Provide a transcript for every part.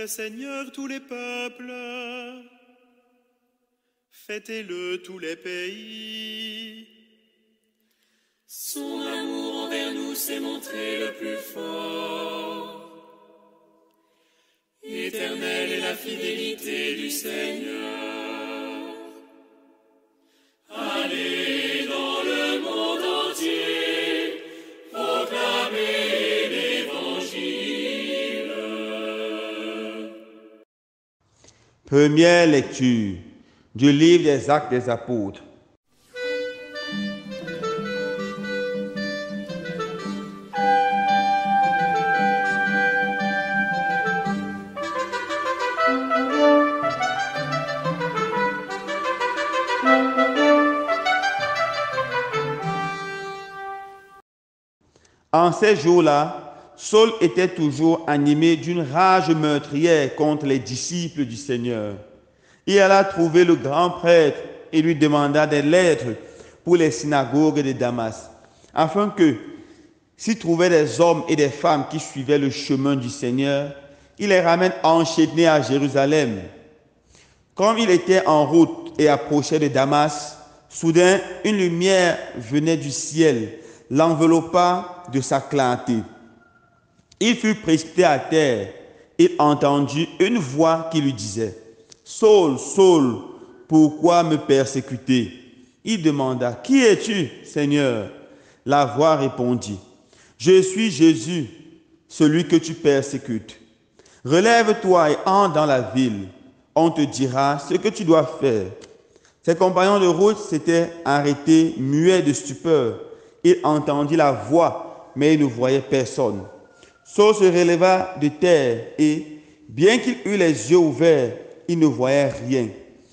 fait Seigneur tous les peuples. Fêtez-le tous les pays. Son amour envers nous s'est montré le plus fort. Éternelle est la fidélité du Seigneur. Allez dans le monde entier, proclamez l'Évangile. Première lecture du livre des Actes des Apôtres. En ces jours-là, Saul était toujours animé d'une rage meurtrière contre les disciples du Seigneur. Il alla trouver le grand prêtre et lui demanda des lettres pour les synagogues de Damas, afin que, s'il trouvait des hommes et des femmes qui suivaient le chemin du Seigneur, il les ramène enchaînés à Jérusalem. Comme il était en route et approchait de Damas, soudain une lumière venait du ciel, l'enveloppa de sa clarté. Il fut précipité à terre. Il entendit une voix qui lui disait: « Saul, Saul, pourquoi me persécuter ?» Il demanda: « Qui es-tu, Seigneur ?» La voix répondit: « Je suis Jésus, celui que tu persécutes. Relève-toi et entre dans la ville. On te dira ce que tu dois faire. » Ses compagnons de route s'étaient arrêtés, muets de stupeur. Il entendit la voix, mais il ne voyait personne. Saul se releva de terre et, bien qu'il eût les yeux ouverts, il ne voyait rien.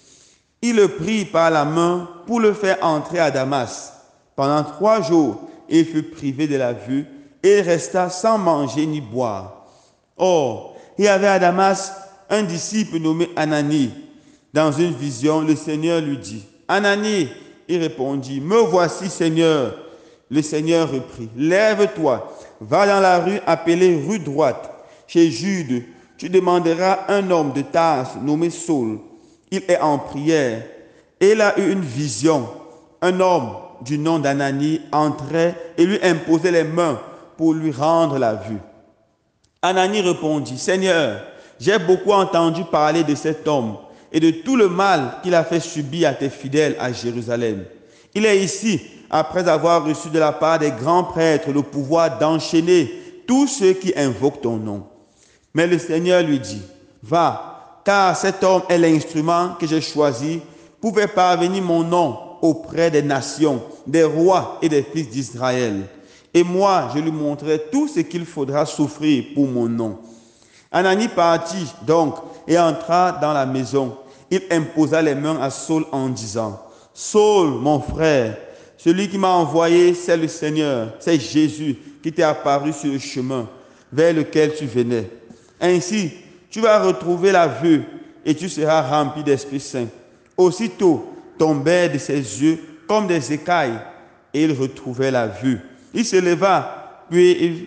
Il le prit par la main pour le faire entrer à Damas. Pendant 3 jours, il fut privé de la vue et il resta sans manger ni boire. Or, il y avait à Damas un disciple nommé Ananie. Dans une vision, le Seigneur lui dit: « Ananie !» Il répondit: « Me voici, Seigneur. » Le Seigneur reprit: « Lève-toi, va dans la rue appelée rue droite. Chez Jude, tu demanderas un homme de Tarse nommé Saul. Il est en prière. » Et il a eu une vision. Un homme du nom d'Ananie entrait et lui imposait les mains pour lui rendre la vue. Ananie répondit: « Seigneur, j'ai beaucoup entendu parler de cet homme et de tout le mal qu'il a fait subir à tes fidèles à Jérusalem. Il est ici après avoir reçu de la part des grands prêtres le pouvoir d'enchaîner tous ceux qui invoquent ton nom. » Mais le Seigneur lui dit: « Va, car cet homme est l'instrument que j'ai choisi pour faire parvenir mon nom auprès des nations, des rois et des fils d'Israël. Et moi, je lui montrerai tout ce qu'il faudra souffrir pour mon nom. » Ananie partit donc et entra dans la maison. Il imposa les mains à Saul en disant: « Saul, mon frère, celui qui m'a envoyé, c'est le Seigneur, c'est Jésus qui t'est apparu sur le chemin vers lequel tu venais. Ainsi, tu vas retrouver la vue et tu seras rempli d'Esprit Saint. » Aussitôt tombèrent de ses yeux comme des écailles et il retrouvait la vue. Il se leva, puis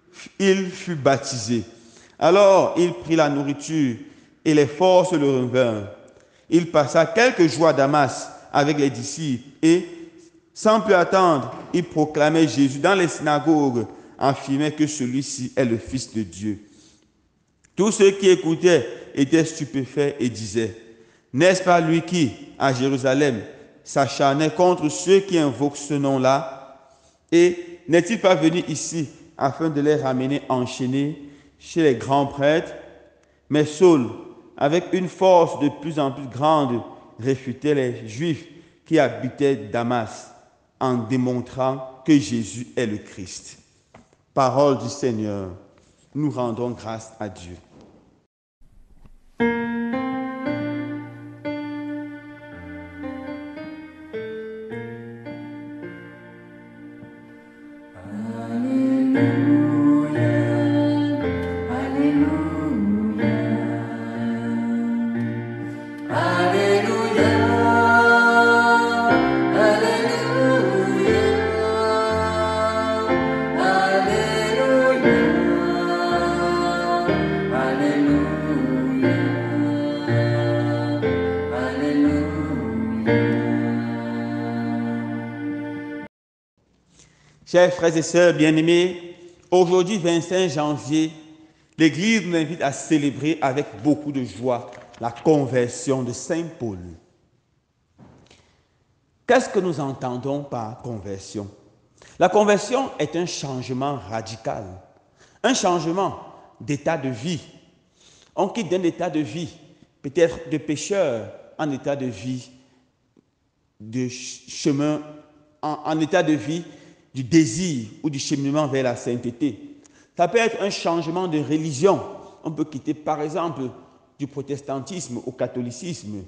il fut baptisé. Alors il prit la nourriture et les forces le revinrent. Il passa quelques jours à Damas avec les disciples et, sans plus attendre, il proclamait Jésus dans les synagogues, affirmait que celui-ci est le Fils de Dieu. Tous ceux qui écoutaient étaient stupéfaits et disaient: « N'est-ce pas lui qui, à Jérusalem, s'acharnait contre ceux qui invoquent ce nom-là? Et n'est-il pas venu ici afin de les ramener enchaînés chez les grands prêtres? » Mais Saul, avec une force de plus en plus grande, réfutait les Juifs qui habitaient Damas en démontrant que Jésus est le Christ. Parole du Seigneur. Nous rendons grâce à Dieu. Alléluia. Chers frères et sœurs bien-aimés, aujourd'hui 25 janvier, l'Église nous invite à célébrer avec beaucoup de joie la conversion de Saint Paul. Qu'est-ce que nous entendons par conversion? La conversion est un changement radical, un changement d'état de vie. On quitte d'un état de vie, peut-être de pécheur, en état de vie de chemin, en état de vie du désir ou du cheminement vers la sainteté. Ça peut être un changement de religion. On peut quitter par exemple du protestantisme au catholicisme.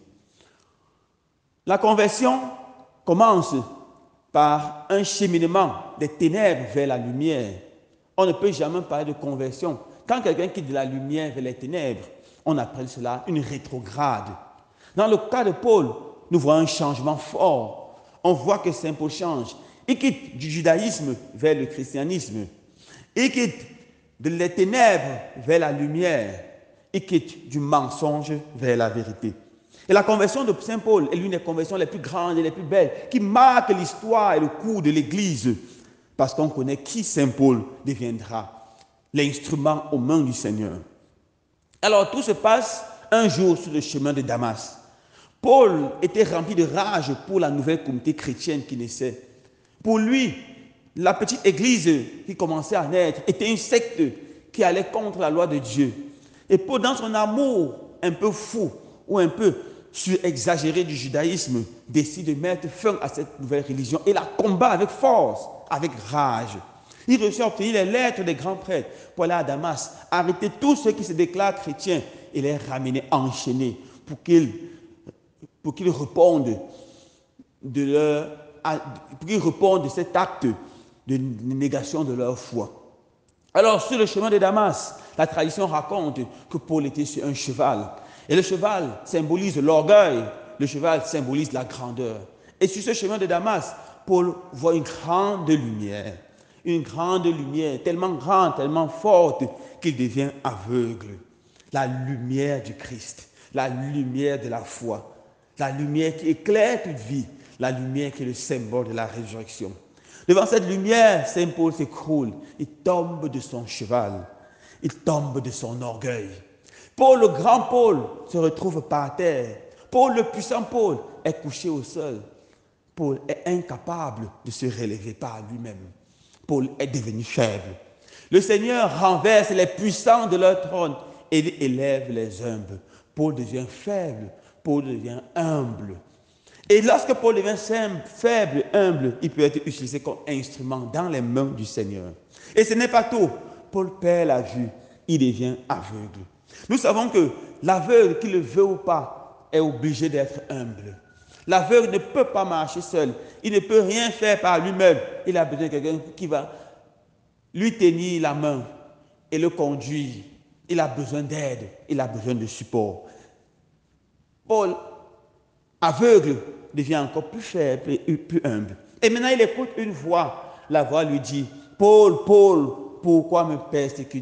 La conversion commence par un cheminement des ténèbres vers la lumière. On ne peut jamais parler de conversion. Quand quelqu'un quitte de la lumière vers les ténèbres, on appelle cela une rétrograde. Dans le cas de Paul, nous voyons un changement fort. On voit que Saint Paul change. Il quitte du judaïsme vers le christianisme. Il quitte des ténèbres vers la lumière. Il quitte du mensonge vers la vérité. Et la conversion de Saint Paul est l'une des conversions les plus grandes et les plus belles qui marquent l'histoire et le cours de l'Église. Parce qu'on connaît qui Saint Paul deviendra, l'instrument aux mains du Seigneur. Alors tout se passe un jour sur le chemin de Damas. Paul était rempli de rage pour la nouvelle communauté chrétienne qui naissait. Pour lui, la petite église qui commençait à naître était une secte qui allait contre la loi de Dieu. Et Paul, dans son amour un peu fou ou un peu surexagéré du judaïsme, décide de mettre fin à cette nouvelle religion et la combat avec force, avec rage. Il réussit à obtenir les lettres des grands prêtres pour aller à Damas, arrêter tous ceux qui se déclarent chrétiens et les ramener enchaînés pour qu'ils répondent de cet acte de négation de leur foi. Alors, sur le chemin de Damas, la tradition raconte que Paul était sur un cheval. Et le cheval symbolise l'orgueil, le cheval symbolise la grandeur. Et sur ce chemin de Damas, Paul voit une grande lumière tellement grande, tellement forte qu'il devient aveugle. La lumière du Christ, la lumière de la foi, la lumière qui éclaire toute vie, la lumière qui est le symbole de la résurrection. Devant cette lumière, Saint Paul s'écroule, il tombe de son cheval, il tombe de son orgueil. Paul, le grand Paul, se retrouve par terre. Paul, le puissant Paul, est couché au sol. Paul est incapable de se relever par lui-même. Paul est devenu faible. Le Seigneur renverse les puissants de leur trône et il élève les humbles. Paul devient faible, Paul devient humble. Et lorsque Paul devient faible, humble, il peut être utilisé comme instrument dans les mains du Seigneur. Et ce n'est pas tout. Paul perd la vue, il devient aveugle. Nous savons que l'aveugle, qu'il le veut ou pas, est obligé d'être humble. L'aveugle ne peut pas marcher seul. Il ne peut rien faire par lui-même. Il a besoin de quelqu'un qui va lui tenir la main et le conduire. Il a besoin d'aide. Il a besoin de support. Paul, aveugle, devient encore plus faible et plus humble. Et maintenant, il écoute une voix. La voix lui dit, « Paul, Paul, pourquoi me persécutes-tu »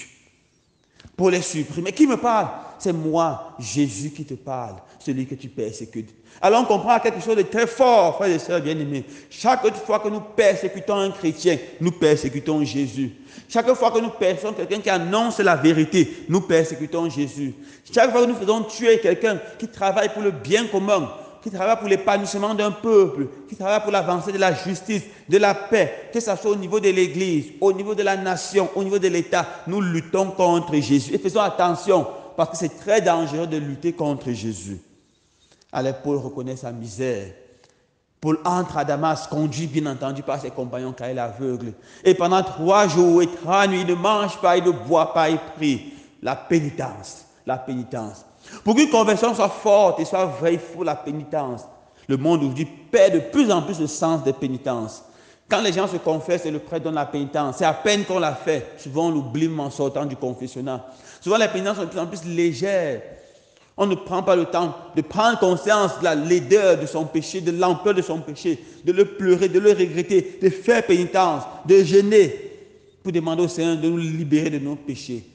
Paul est surpris. Mais qui me parle? C'est moi, Jésus, qui te parle, celui que tu persécutes. Alors on comprend quelque chose de très fort, frères et sœurs bien-aimés. Chaque fois que nous persécutons un chrétien, nous persécutons Jésus. Chaque fois que nous persécutons quelqu'un qui annonce la vérité, nous persécutons Jésus. Chaque fois que nous faisons tuer quelqu'un qui travaille pour le bien commun, qui travaille pour l'épanouissement d'un peuple, qui travaille pour l'avancée de la justice, de la paix, que ce soit au niveau de l'Église, au niveau de la nation, au niveau de l'État, nous luttons contre Jésus. Et faisons attention, parce que c'est très dangereux de lutter contre Jésus. Alors Paul reconnaît sa misère. Paul entre à Damas, conduit bien entendu par ses compagnons car il est aveugle. Et pendant 3 jours et 3 nuits, il ne mange pas, il ne boit pas, il prie. La pénitence, la pénitence. Pour qu'une conversion soit forte et soit vraie, il faut la pénitence. Le monde aujourd'hui perd de plus en plus le sens des pénitences. Quand les gens se confessent et le prêtre donne la pénitence, c'est à peine qu'on l'a fait. Souvent on l'oublie en sortant du confessionnat. Souvent les pénitences sont de plus en plus légères. On ne prend pas le temps de prendre conscience de la laideur de son péché, de l'ampleur de son péché, de le pleurer, de le regretter, de faire pénitence, de jeûner pour demander au Seigneur de nous libérer de nos péchés.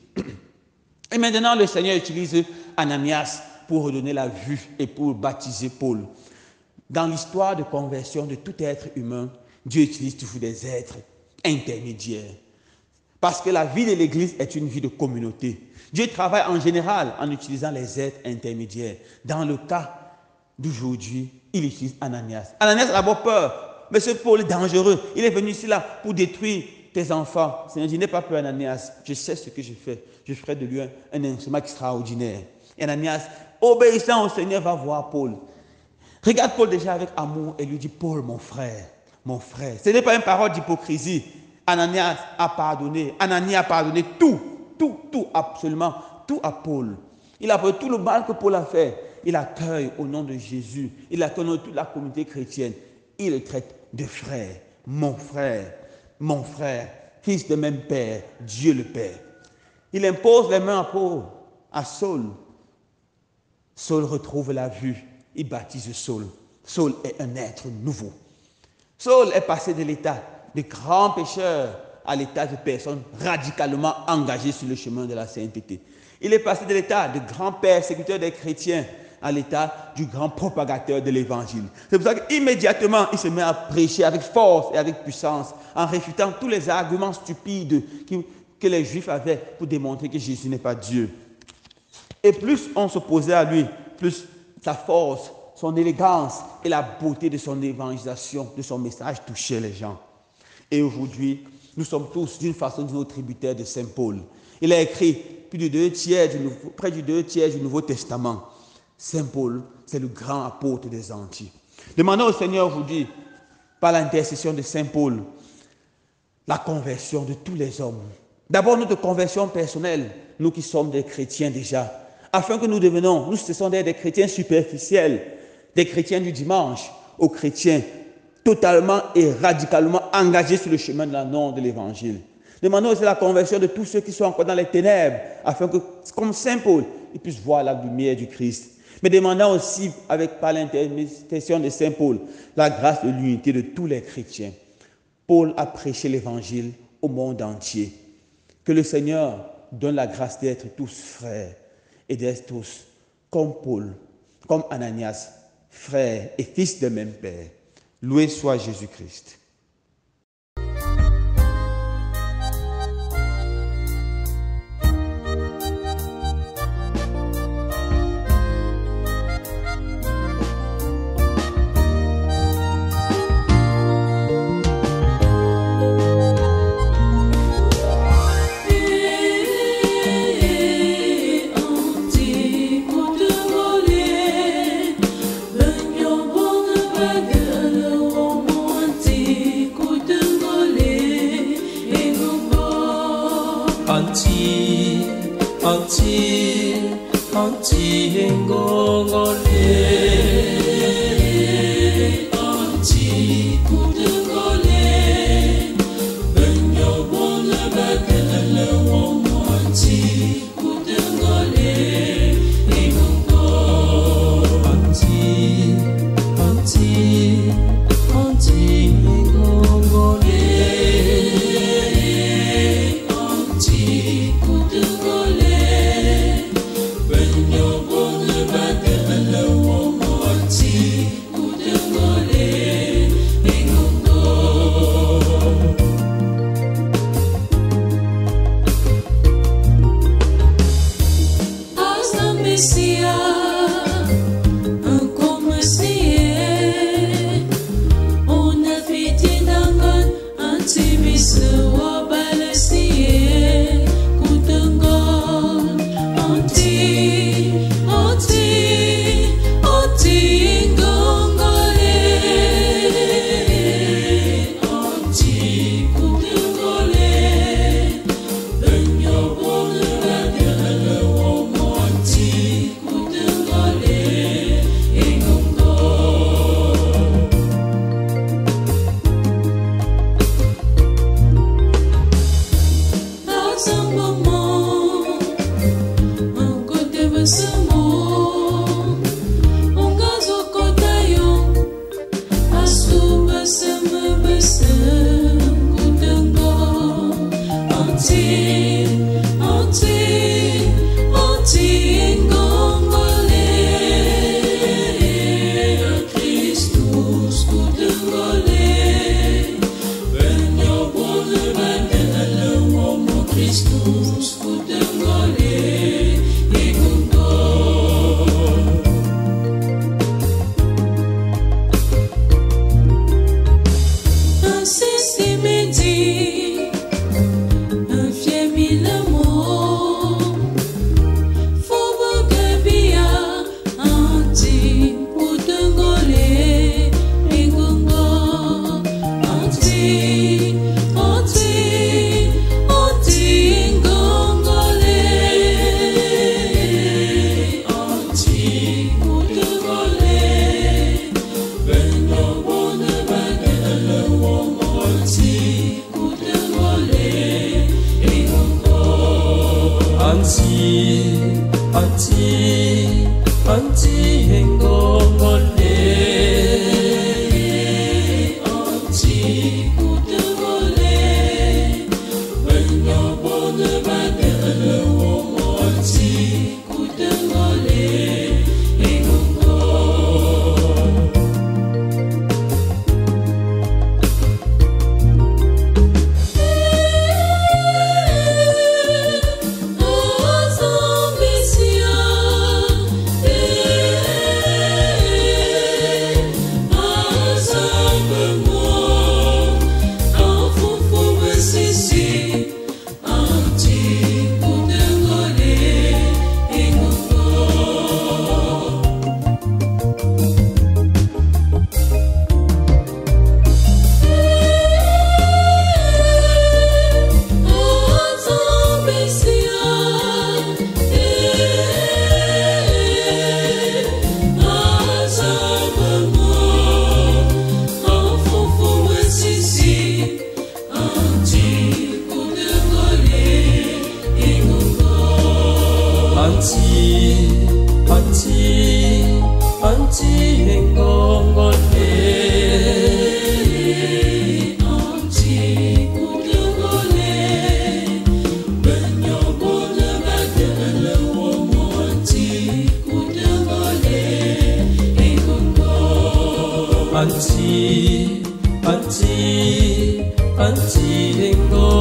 Et maintenant, le Seigneur utilise Ananias pour redonner la vue et pour baptiser Paul. Dans l'histoire de conversion de tout être humain, Dieu utilise toujours des êtres intermédiaires. Parce que la vie de l'Église est une vie de communauté. Dieu travaille en général en utilisant les êtres intermédiaires. Dans le cas d'aujourd'hui, il utilise Ananias. Ananias a d'abord peur. Mais ce Paul est dangereux. Il est venu ici là pour détruire tes enfants. Seigneur dit, n'aie pas peur Ananias. Je sais ce que je fais. Je ferai de lui un instrument extraordinaire. Et Ananias, obéissant au Seigneur, va voir Paul. Regarde Paul déjà avec amour et lui dit, Paul, mon frère, mon frère. Ce n'est pas une parole d'hypocrisie. Ananias a pardonné. Ananias a pardonné tout, absolument tout à Paul. Il a pardonné tout le mal que Paul a fait. Il accueille au nom de Jésus. Il accueille au nom de toute la communauté chrétienne. Il le traite de frère, mon frère, fils de même père, Dieu le Père. Il impose les mains à Paul, à Saul. Saul retrouve la vue. Il baptise Saul. Saul est un être nouveau. Saul est passé de l'état de grand pécheur à l'état de personne radicalement engagée sur le chemin de la sainteté. Il est passé de l'état de grand persécuteur des chrétiens à l'état du grand propagateur de l'évangile. C'est pour ça qu'immédiatement, il se met à prêcher avec force et avec puissance, en réfutant tous les arguments stupides que les Juifs avaient pour démontrer que Jésus n'est pas Dieu. Et plus on s'opposait à lui, plus sa force, son élégance et la beauté de son évangélisation, de son message touchaient les gens. Et aujourd'hui, nous sommes tous d'une façon ou d'une autre tributaires de Saint Paul. Il a écrit près du 2 tiers du Nouveau Testament. Saint Paul, c'est le grand apôtre des Antilles. Demandons au Seigneur aujourd'hui, par l'intercession de Saint Paul, la conversion de tous les hommes. D'abord notre conversion personnelle, nous qui sommes des chrétiens déjà, afin que nous cessons d'être des chrétiens superficiels, des chrétiens du dimanche, aux chrétiens totalement et radicalement engagés sur le chemin de la norme de l'évangile. Demandons aussi la conversion de tous ceux qui sont encore dans les ténèbres, afin que, comme Saint Paul, ils puissent voir la lumière du Christ. Mais demandons aussi, par l'intercession de Saint Paul, la grâce de l'unité de tous les chrétiens. Paul a prêché l'évangile au monde entier. Que le Seigneur donne la grâce d'être tous frères et d'être tous comme Paul, comme Ananias, frères et fils de même Père. Loué soit Jésus-Christ. Anti hengo